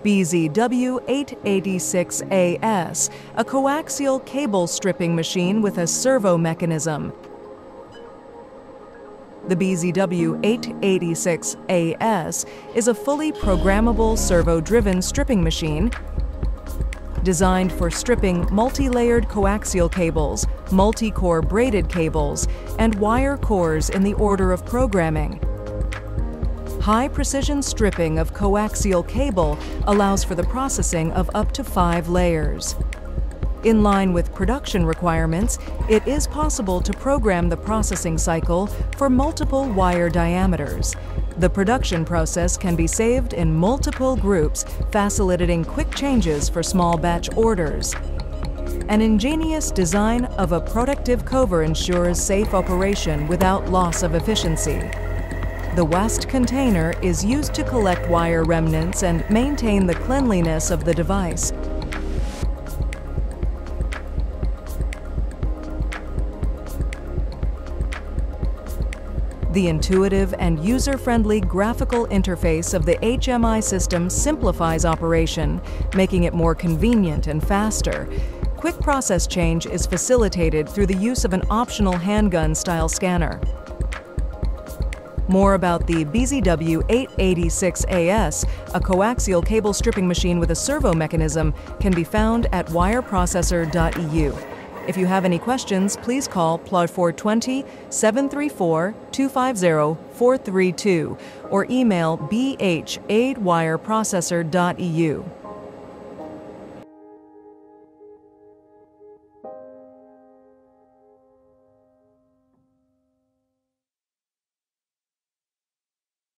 BZW-886AS, a coaxial cable stripping machine with a servo mechanism. The BZW-886AS is a fully programmable servo-driven stripping machine designed for stripping multi-layered coaxial cables, multi-core braided cables, and wire cores in the order of programming. High-precision stripping of coaxial cable allows for the processing of up to 5 layers. In line with production requirements, it is possible to program the processing cycle for multiple wire diameters. The production process can be saved in multiple groups, facilitating quick changes for small batch orders. An ingenious design of a protective cover ensures safe operation without loss of efficiency. The waste container is used to collect wire remnants and maintain the cleanliness of the device. The intuitive and user-friendly graphical interface of the HMI system simplifies operation, making it more convenient and faster. Quick process change is facilitated through the use of an optional handgun-style scanner. More about the BZW-886AS, a coaxial cable stripping machine with a servo mechanism, can be found at wireprocessor.eu. If you have any questions, please call +420 734 250 432 or email bh@wireprocessor.eu.